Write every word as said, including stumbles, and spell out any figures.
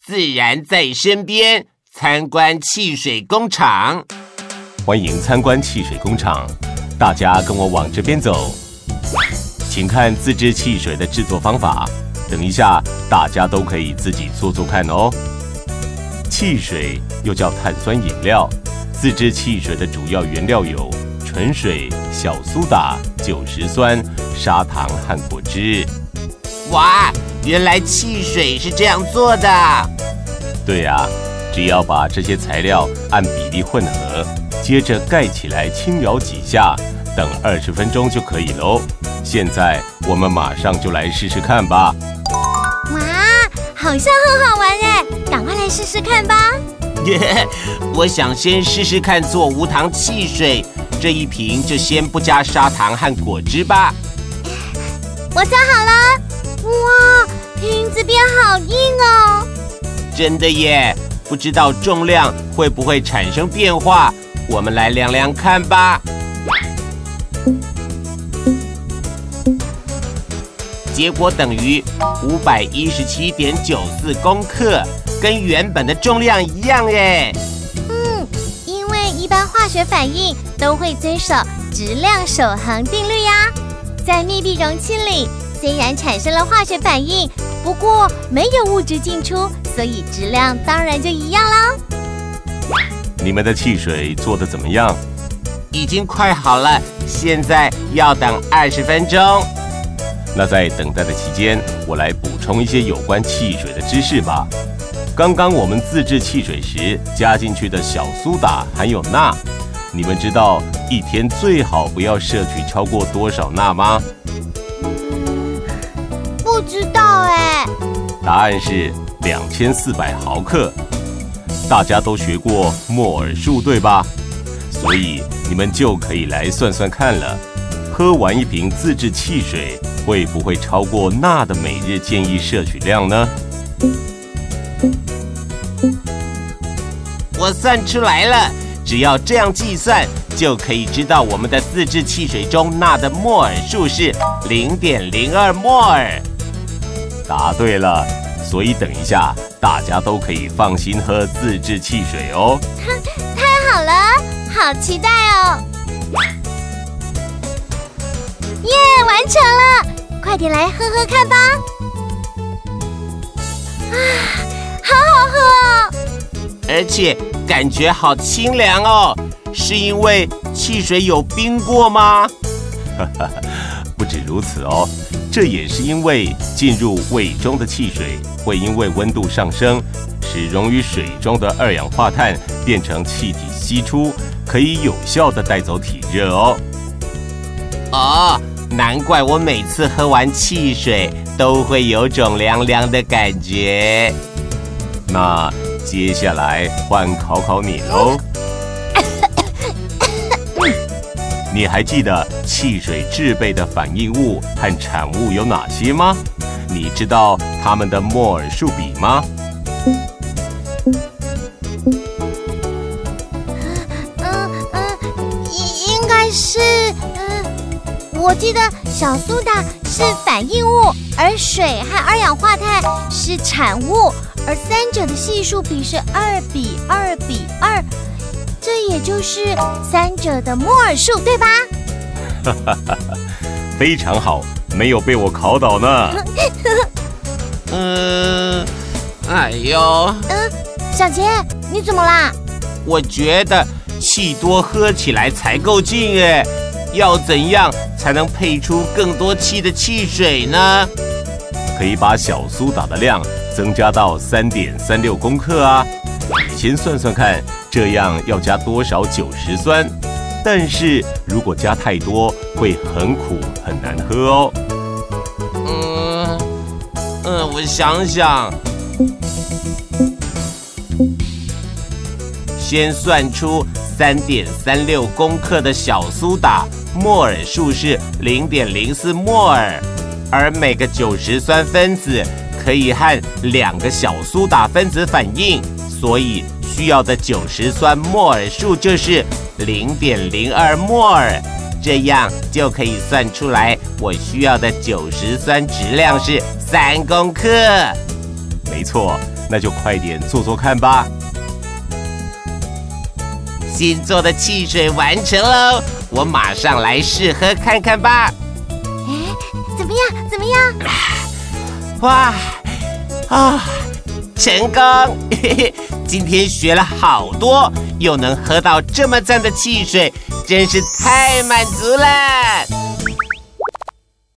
自然在身边，参观汽水工厂。 欢迎参观汽水工厂，大家跟我往这边走。请看自制汽水的制作方法，等一下大家都可以自己做做看哦。汽水又叫碳酸饮料，自制汽水的主要原料有纯水、小苏打、酒石酸、砂糖和果汁。 哇，原来汽水是这样做的。 对呀、啊，只要把这些材料按比例混合，接着盖起来轻摇几下，等二十分钟就可以喽。现在我们马上就来试试看吧。 哇，好像很好玩耶，赶快来试试看吧。 我想先试试看做无糖汽水，这一瓶就先不加砂糖和果汁吧。 我做好了。哇，瓶子变好硬哦！ 真的耶，不知道重量会不会产生变化？我们来量量看吧。结果等于五百一十七点九四公克，跟原本的重量一样耶。 嗯，因为一般化学反应都会遵守质量守恒定律呀。在密闭容器里，虽然产生了化学反应，不过没有物质进出，所以质量当然就一样啦。 你们的汽水做得怎么样？ 已经快好了，现在要等二十分钟。 那在等待的期间，我来补充一些有关汽水的知识吧。刚刚我们自制汽水时加进去的小苏打含有钠，你们知道一天最好不要摄取超过多少钠吗？ 不知道哎。 答案是两千四百毫克。大家都学过摩尔数对吧？所以你们就可以来算算看了。喝完一瓶自制汽水，会不会超过钠的每日建议摄取量呢？ 我算出来了，只要这样计算，就可以知道我们的自制汽水中钠的摩尔数是 零点零二 摩尔。 答对了，所以等一下大家都可以放心喝自制汽水哦。 太好了，好期待哦！耶，完成了！快点来喝喝看吧。啊，好好喝哦！ 而且感觉好清凉哦，是因为汽水有冰过吗？ 不止如此哦，这也是因为进入胃中的汽水会因为温度上升，使溶于水中的二氧化碳变成气体析出，可以有效地带走体热哦。 哦，难怪我每次喝完汽水都会有种凉凉的感觉。 那接下来换考考你喽。你还记得汽水制备的反应物和产物有哪些吗？你知道它们的摩尔数比吗？ 嗯嗯，应应该是，嗯，我记得小苏打是反应物，而水和二氧化碳是产物，而三者的系数比是二比二比二。这也就是三者的摩尔数，对吧？ 哈哈哈，非常好，没有被我考倒呢。 嗯，哎呦， 嗯，小杰，你怎么啦？ 我觉得气多喝起来才够劲哎，要怎样才能配出更多气的汽水呢？ 可以把小苏打的量增加到 三点三六公克啊。你先算算看，这样要加多少酒石酸？但是如果加太多，会很苦很难喝哦。 嗯嗯，我想想，先算出 三点三六公克的小苏打，摩尔数是 零点零四 摩尔，而每个酒石酸分子可以和两个小苏打分子反应，所以需要的酒石酸摩尔数就是 零点零二 摩尔，这样就可以算出来我需要的酒石酸质量是三公克。 没错，那就快点做做看吧。 新做的汽水完成喽，我马上来试喝看看吧。 哎，怎么样？怎么样？ 哇啊，成功！嘿嘿，今天学了好多，又能喝到这么赞的汽水，真是太满足了。